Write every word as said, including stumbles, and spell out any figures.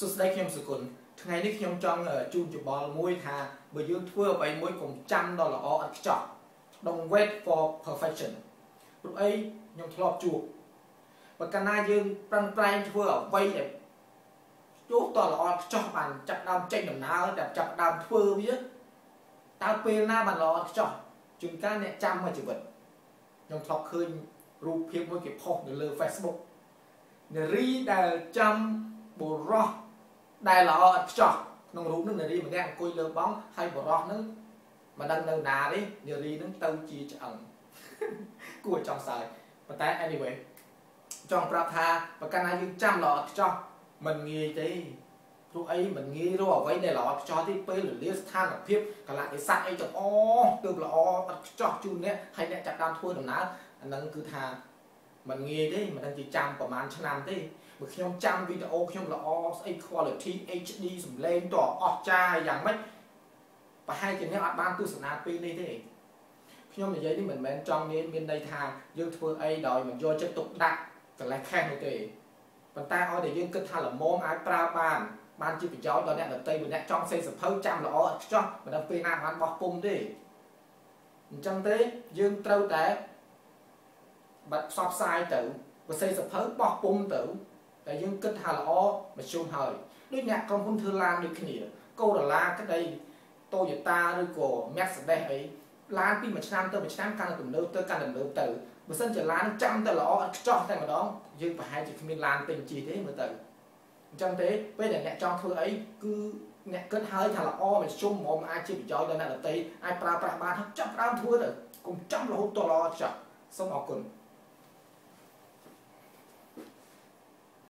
สุดท้ายខ្ញុំសកុលថ្ងៃនេះខ្ញុំចង់ជូនយោបល់មួយថាបើយើងធ្វើអ្វីមួយកុំចាំដល់ល្អឥតខ្ចោះ Don't wait for perfection ព្រោះអីខ្ញុំធ្លាប់ជួបបើកាលណាយើងប្រឹងប្រែងធ្វើអ្វីដែលជួបដល់ល្អឥតខ្ចោះបានចាប់ដើមចេញដំណើរតែចាប់ដើមធ្វើវាតើពេលណាបានល្អឥតខ្ចោះជួនកាលអ្នកចាំមួយជីវិតខ្ញុំធ្លាប់ឃើញរូបភាពមួយគេផុសនៅលើ Facebook នារីដែលចាំបុរសដែលល្អឥតខ្ចោះក្នុងរូបនោះនារីម្នាក់អង្គុយលើបង់ហើយបុរសនោះមិនដឹងនៅណាទេនារីនឹងទៅជាឆ្អឹងគួរចង់សើចប៉ុន្តែ anyway ចង់ប្រាប់ថាបើកាលណាយើងចាំល្អឥតខ្ចោះមិនងាយទេព្រោះអីមិនងាយរកអ្វីដែលល្អឥតខ្ចោះទេពេលវេលាស្ថានភាពកលៈទេសៈអីទាំងអស់ទើបល្អឥតខ្ចោះជូនអ្នកហើយអ្នកចាប់ដើមធ្វើដំណើរអាហ្នឹងគឺថាមិនងាយទេមិនដឹងជាចាំប្រហែលឆ្នាំទេបើខ្ញុំចាំវីដេអូខ្ញុំល្អស្អី quality เอช ดี សំឡេងតអស្ចារ្យយ៉ាងម៉េចប្រហែលជាអ្នកអត់បានទស្សនាពេលនេះទេខ្ញុំនិយាយនេះមិនមែនចង់មានមានន័យថាយើងធ្វើអីដោយមិនយកចិត្តទុកដាក់កន្លែងខេះនោះទេប៉ុន្តែឲ្យតែយើងគិតថាល្មមអាចប្រើបានបានជាប្រយោជន៍ដល់អ្នកដទៃម្នាក់ចង់សេសភៅចាំល្អឥតខ្ចោះមិនដឹងពេលណាបានបោះពុំទេអញ្ចឹងទេយើងត្រូវតែបាត់ផ្សព្វផ្សាយទៅប្រសេសភៅបោះពុំទៅតែយើងគិតថាល្អមធ្យមហើយដូចអ្នកក្រុមហ៊ុនធ្វើឡានដូចគ្នាកូរ៉ូឡាក្តី Toyota ឬក៏ Mercedes អីឡានពីមួយឆ្នាំទៅមួយឆ្នាំកាន់តែទំនើបទៅកាន់តែទំនើបទៅបើសិនជាឡានចាំតែល្អឥតខ្ចោះតែម្ដងយើងប្រហែលជាគ្មានឡានទិញជិះទេមើលទៅអញ្ចឹងទេពេលដែលអ្នកចង់ធ្វើអីគឺអ្នកគិតហើយថាល្អមធ្យមហ្មងអាចជាប្រយោជន៍ដល់អ្នកដទៃអាចប្រើប្រាស់បានចាប់ផ្ដើមធ្វើទៅកុំចាំរហូតដល់ល្អឥតខ្ចោះសូមអរគុណ